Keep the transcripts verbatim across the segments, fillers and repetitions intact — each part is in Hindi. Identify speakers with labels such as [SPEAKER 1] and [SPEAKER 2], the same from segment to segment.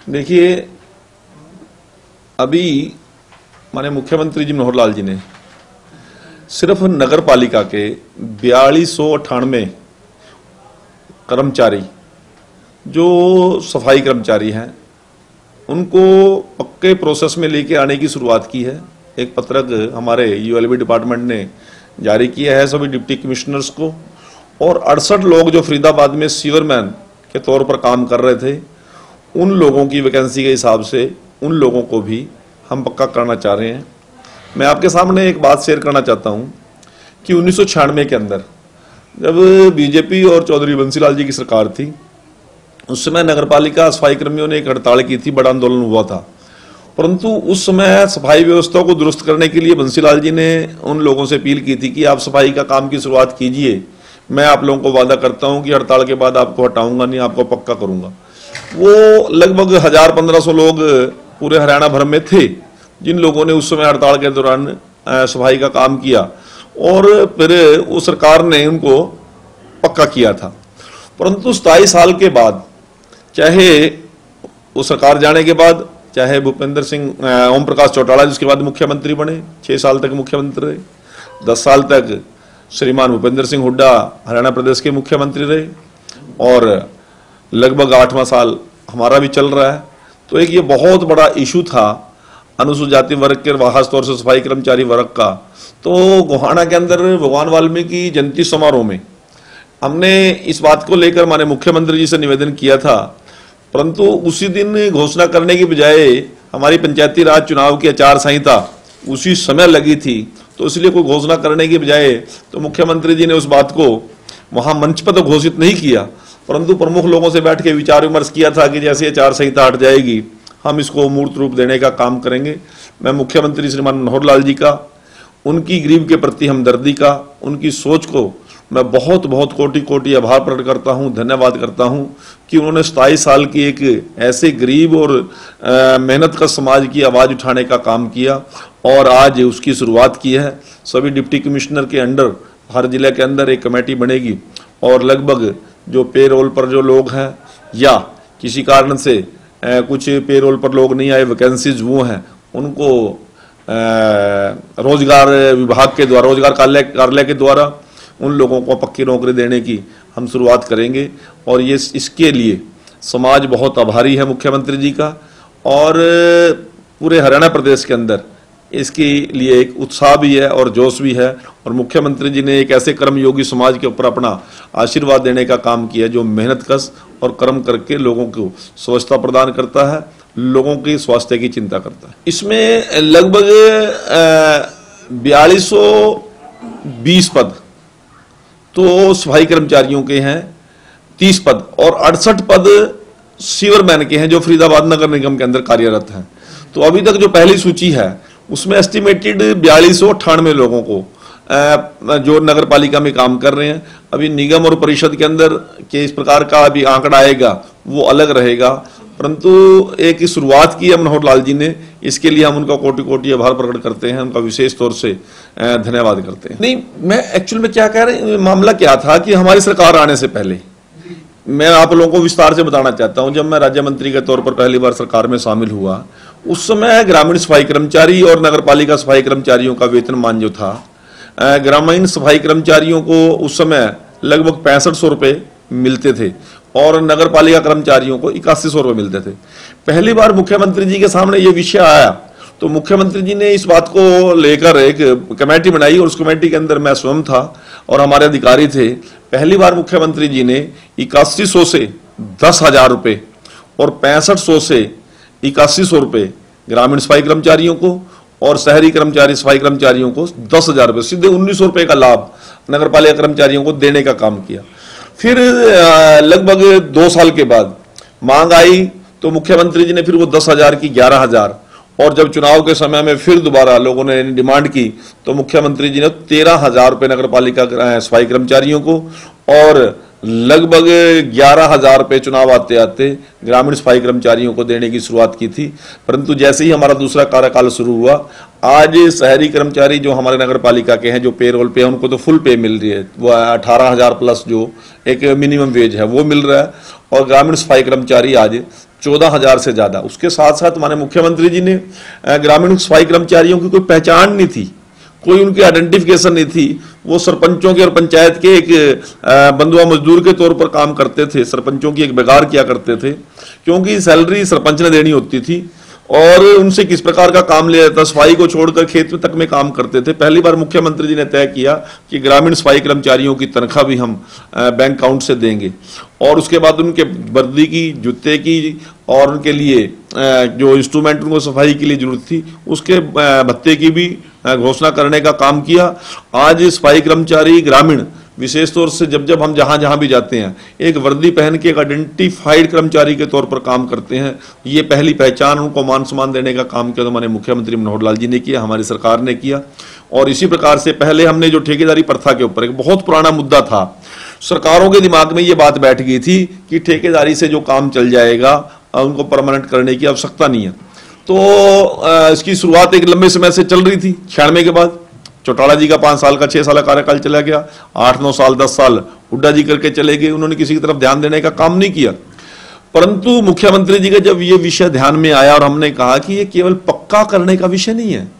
[SPEAKER 1] देखिए, अभी माननीय मुख्यमंत्री जी मनोहर लाल जी ने सिर्फ नगर पालिका के बयालीस सौ अट्ठानवे कर्मचारी जो सफाई कर्मचारी हैं उनको पक्के प्रोसेस में लेके आने की शुरुआत की है। एक पत्रक हमारे यूएलबी डिपार्टमेंट ने जारी किया है सभी डिप्टी कमिश्नर्स को, और अड़सठ लोग जो फरीदाबाद में सीवरमैन के तौर पर काम कर रहे थे उन लोगों की वैकेंसी के हिसाब से उन लोगों को भी हम पक्का करना चाह रहे हैं। मैं आपके सामने एक बात शेयर करना चाहता हूं कि उन्नीस सौ छियानवे के अंदर जब बीजेपी और चौधरी बंसीलाल जी की सरकार थी, उस समय नगरपालिका सफाई कर्मियों ने एक हड़ताल की थी, बड़ा आंदोलन हुआ था। परंतु उस समय सफाई व्यवस्था को दुरुस्त करने के लिए बंसीलाल जी ने उन लोगों से अपील की थी कि आप सफाई का काम की शुरुआत कीजिए, मैं आप लोगों को वादा करता हूं कि हड़ताल के बाद आपको हटाऊंगा नहीं, आपको पक्का करूंगा। वो लगभग हजार पंद्रह सौ लोग पूरे हरियाणा भर में थे जिन लोगों ने उस समय हड़ताल के दौरान सफाई का काम किया, और फिर उस सरकार ने उनको पक्का किया था। परंतु सताईस साल के बाद, चाहे वो सरकार जाने के बाद, चाहे भूपेंद्र सिंह ओम प्रकाश चौटाला जिसके बाद मुख्यमंत्री बने, छः साल तक मुख्यमंत्री रहे, दस साल तक श्रीमान भूपेंद्र सिंह हुड्डा हरियाणा प्रदेश के मुख्यमंत्री रहे, और लगभग आठवां साल हमारा भी चल रहा है। तो एक ये बहुत बड़ा इशू था अनुसूचित जाति वर्ग के, खास तौर से सफाई कर्मचारी वर्ग का। तो गोहाना के अंदर भगवान वाल्मीकि जयंती समारोह में हमने इस बात को लेकर माननीय मुख्यमंत्री जी से निवेदन किया था, परंतु उसी दिन घोषणा करने की बजाय हमारी पंचायती राज चुनाव की आचार संहिता उसी समय लगी थी, तो इसलिए कोई घोषणा करने की बजाय तो मुख्यमंत्री जी ने उस बात को वहां मंच पर तो घोषित नहीं किया, परंतु प्रमुख लोगों से बैठ के विचार विमर्श किया था कि जैसे आचार संहिता हट जाएगी हम इसको मूर्त रूप देने का काम करेंगे। मैं मुख्यमंत्री श्रीमान मनोहर लाल जी का, उनकी गरीब के प्रति हमदर्दी का, उनकी सोच को मैं बहुत बहुत कोटि कोटि आभार प्रकट करता हूं, धन्यवाद करता हूं कि उन्होंने सताईस साल की एक ऐसे गरीब और मेहनत का समाज की आवाज़ उठाने का काम किया, और आज उसकी शुरुआत की है। सभी डिप्टी कमिश्नर के अंडर हर जिले के अंदर एक कमेटी बनेगी, और लगभग जो पेरोल पर जो लोग हैं या किसी कारण से ए, कुछ पेरोल पर लोग नहीं आए, वैकेंसीज वो हैं, उनको ए, रोजगार विभाग के द्वारा, रोजगार कार्यालय कार्यालय के द्वारा उन लोगों को पक्की नौकरी देने की हम शुरुआत करेंगे। और ये इसके लिए समाज बहुत आभारी है मुख्यमंत्री जी का, और पूरे हरियाणा प्रदेश के अंदर इसके लिए एक उत्साह भी है और जोश भी है। और मुख्यमंत्री जी ने एक ऐसे कर्मयोगी समाज के ऊपर अपना आशीर्वाद देने का काम किया जो मेहनत कश और कर्म करके लोगों को स्वच्छता प्रदान करता है, लोगों की स्वास्थ्य की चिंता करता है। इसमें लगभग बयालीस सौ बीस पद तो सफाई कर्मचारियों के हैं, तीस पद और अड़सठ पद सीवरमैन के हैं जो फरीदाबाद नगर निगम के अंदर कार्यरत हैं। तो अभी तक जो पहली सूची है उसमें एस्टिमेटेड बयालीस सौ अट्ठानवे लोगों को जो नगर पालिका में काम कर रहे हैं। अभी निगम और परिषद के अंदर के इस प्रकार का अभी आंकड़ा आएगा वो अलग रहेगा, परंतु एक शुरुआत की है मनोहर लाल जी ने, इसके लिए हम उनका कोटि कोटि आभार प्रकट करते हैं, उनका विशेष तौर से धन्यवाद करते हैं। नहीं, मैं एक्चुअल में क्या कह रहे, मामला क्या था कि हमारी सरकार आने से पहले मैं आप लोगों को विस्तार से बताना चाहता हूं, जब मैं राज्य मंत्री के तौर पर पहली बार सरकार में शामिल हुआ उस समय ग्रामीण सफाई कर्मचारी और नगर पालिका सफाई कर्मचारियों का वेतनमान जो था, ग्रामीण सफाई कर्मचारियों को उस समय लगभग पैंसठ सौ रुपये मिलते थे और नगर पालिका कर्मचारियों को इक्यासी सौ रुपये मिलते थे। पहली बार मुख्यमंत्री जी के सामने ये विषय आया तो मुख्यमंत्री जी ने इस बात को लेकर एक कमेटी बनाई, और उस कमेटी के अंदर मैं स्वयं था और हमारे अधिकारी थे। पहली बार मुख्यमंत्री जी ने इक्यासी सौ से दस हजार रुपये और पैंसठ सौ से इक्यासी सौ रुपये ग्रामीण सफाई कर्मचारियों को और शहरी कर्मचारी सफाई कर्मचारियों को दस हजार रुपये, सीधे उन्नीस सौ रुपये का लाभ नगर पालिका कर्मचारियों को देने का काम किया। फिर लगभग दो साल के बाद मांग आई तो मुख्यमंत्री जी ने फिर वो दस हजार की ग्यारह हजार, और जब चुनाव के समय में फिर दोबारा लोगों ने डिमांड की तो मुख्यमंत्री जी ने तेरह हजार रुपये नगर पालिका सफाई कर्मचारियों को और लगभग ग्यारह हजार रुपये चुनाव आते आते ग्रामीण सफाई कर्मचारियों को देने की शुरुआत की थी। परंतु जैसे ही हमारा दूसरा कार्यकाल शुरू हुआ, आज शहरी कर्मचारी जो हमारे नगर पालिका के हैं जो पेरोल पे है उनको तो फुल पे मिल रही है, वो अठारह हजार प्लस जो एक मिनिमम वेज है वो मिल रहा है, और ग्रामीण सफाई कर्मचारी आज चौदह हजार से ज्यादा। उसके साथ साथ माननीय मुख्यमंत्री जी ने ग्रामीण सफाई कर्मचारियों की कोई पहचान नहीं थी, कोई उनकी आइडेंटिफिकेशन नहीं थी। वो सरपंचों के और पंचायत के एक बंधुआ मजदूर के तौर पर काम करते थे, सरपंचों की एक बेगार किया करते थे, क्योंकि सैलरी सरपंच ने देनी होती थी और उनसे किस प्रकार का काम लिया जाता, सफाई को छोड़कर खेत में तक में काम करते थे। पहली बार मुख्यमंत्री जी ने तय किया कि ग्रामीण सफाई कर्मचारियों की तनख्वाह भी हम बैंक अकाउंट से देंगे, और उसके बाद उनके वर्दी की, जूते की और उनके लिए जो इंस्ट्रूमेंट उनको सफाई के लिए जरूरत थी उसके भत्ते की भी घोषणा करने का काम किया। आज सफाई कर्मचारी ग्रामीण विशेष तौर से जब जब हम जहां जहां भी जाते हैं एक वर्दी पहन के एक आइडेंटिफाइड कर्मचारी के तौर पर काम करते हैं। ये पहली पहचान, उनको मान सम्मान देने का काम किया तो हमारे मुख्यमंत्री मनोहर लाल जी ने किया, हमारी सरकार ने किया। और इसी प्रकार से पहले हमने जो ठेकेदारी प्रथा के ऊपर एक बहुत पुराना मुद्दा था, सरकारों के दिमाग में ये बात बैठ गई थी कि ठेकेदारी से जो काम चल जाएगा उनको परमानेंट करने की आवश्यकता नहीं है। तो इसकी शुरुआत एक लंबे समय से चल रही थी। छियानवे के बाद चौटाला जी का पांच साल का छह साल का कार्यकाल चला गया, आठ नौ साल दस साल हुड्डा जी करके चले गए, उन्होंने किसी की तरफ ध्यान देने का काम नहीं किया। परंतु मुख्यमंत्री जी का जब ये विषय ध्यान में आया और हमने कहा कि ये केवल पक्का करने का विषय नहीं है,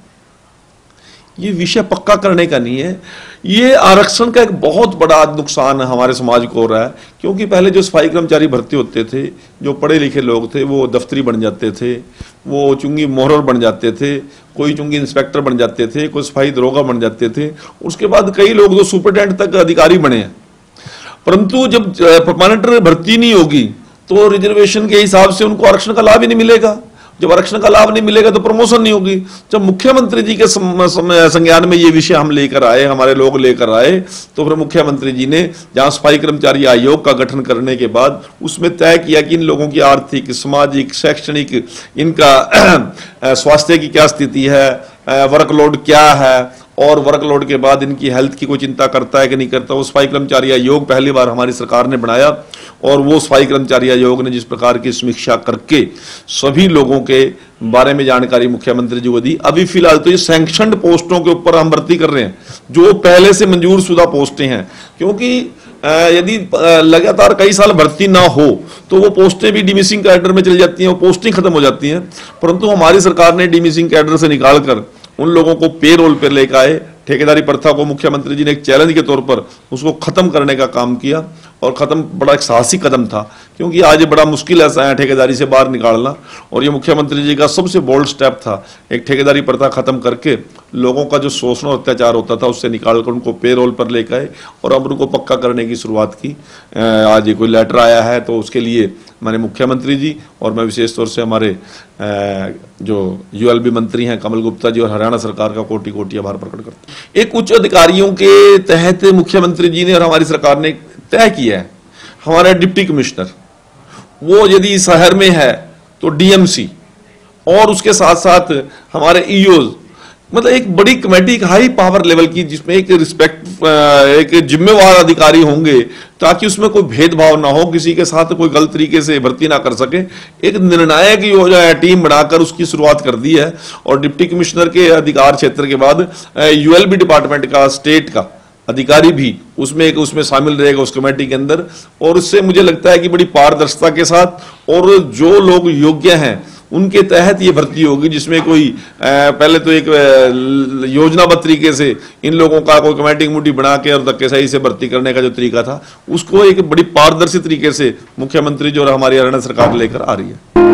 [SPEAKER 1] ये विषय पक्का करने का नहीं है, ये आरक्षण का एक बहुत बड़ा नुकसान हमारे समाज को हो रहा है। क्योंकि पहले जो सफाई कर्मचारी भर्ती होते थे, जो पढ़े लिखे लोग थे, वो दफ्तरी बन जाते थे, वो चुंगी मोहर बन जाते थे, कोई चुंगी इंस्पेक्टर बन जाते थे, कोई सफाई दरोगा बन जाते थे। उसके बाद कई लोग जो सुपरिटेंडेंट तक अधिकारी बने हैं। परंतु जब परमानेंट भर्ती नहीं होगी तो रिजर्वेशन के हिसाब से उनको आरक्षण का लाभ ही नहीं मिलेगा। जब आरक्षण का लाभ नहीं मिलेगा तो प्रमोशन नहीं होगी। जब मुख्यमंत्री जी के संज्ञान में ये विषय हम लेकर आए, हमारे लोग लेकर आए, तो फिर मुख्यमंत्री जी ने जहां सफाई कर्मचारी आयोग का गठन करने के बाद उसमें तय किया कि इन लोगों की आर्थिक, सामाजिक, शैक्षणिक, इनका स्वास्थ्य की क्या स्थिति है, वर्कलोड क्या है, और वर्कलोड के बाद इनकी हेल्थ की कोई चिंता करता है कि नहीं करता। वो सफाई कर्मचारी आयोग पहली बार हमारी सरकार ने बनाया, और वो सफाई कर्मचारी आयोग ने जिस प्रकार की समीक्षा करके सभी लोगों के बारे में जानकारी मुख्यमंत्री जी को दी। अभी फिलहाल तो ये सैंक्शनड पोस्टों के ऊपर हम भर्ती कर रहे हैं, जो पहले से मंजूर शुदा पोस्टें हैं। क्योंकि यदि लगातार कई साल भर्ती ना हो तो वो पोस्टें भी डिमिसिंग कैडर में चली जाती हैं, वो पोस्टें खत्म हो जाती हैं। परंतु हमारी सरकार ने डिमिसिंग कैडर से निकालकर उन लोगों को पे रोल पर लेकर आए। ठेकेदारी प्रथा को मुख्यमंत्री जी ने एक चैलेंज के तौर पर उसको खत्म करने का काम किया, और खत्म बड़ा एक साहसी कदम था, क्योंकि आज ये बड़ा मुश्किल ऐसा है ठेकेदारी से बाहर निकालना। और ये मुख्यमंत्री जी का सबसे बोल्ड स्टेप था, एक ठेकेदारी प्रथा खत्म करके लोगों का जो शोषण और अत्याचार होता था उससे निकालकर उनको पे रोल पर लेकर आए, और अब उनको पक्का करने की शुरुआत की। आज ये कोई लेटर आया है तो उसके लिए हमारे मुख्यमंत्री जी और मैं विशेष तौर से हमारे जो यूएलबी मंत्री हैं कमल गुप्ता जी और हरियाणा सरकार का कोटि कोटि आभार प्रकट करते हैं। एक उच्च अधिकारियों के तहत मुख्यमंत्री जी ने और हमारी सरकार ने तय किया है, हमारा डिप्टी कमिश्नर वो यदि शहर में है तो डीएमसी, और उसके साथ साथ हमारे ईओज, मतलब एक बड़ी कमेटी, एक हाई पावर लेवल की, जिसमें एक रिस्पेक्ट, एक जिम्मेवार अधिकारी होंगे, ताकि उसमें कोई भेदभाव ना हो, किसी के साथ कोई गलत तरीके से भर्ती ना कर सके। एक निर्णायक योजना टीम बनाकर उसकी शुरुआत कर दी है। और डिप्टी कमिश्नर के अधिकार क्षेत्र के बाद यूएलबी डिपार्टमेंट का, स्टेट का अधिकारी भी उसमें एक उसमें शामिल रहेगा उस कमेटी के अंदर। और उससे मुझे लगता है कि बड़ी पारदर्शिता के साथ और जो लोग योग्य हैं उनके तहत ये भर्ती होगी, जिसमें कोई पहले तो एक योजनाबद्ध तरीके से इन लोगों का कोई कमेटी कमेटी बना के और धक्केशाही से भर्ती करने का जो तरीका था, उसको एक बड़ी पारदर्शी तरीके से मुख्यमंत्री जो और हमारी हरियाणा सरकार लेकर आ रही है।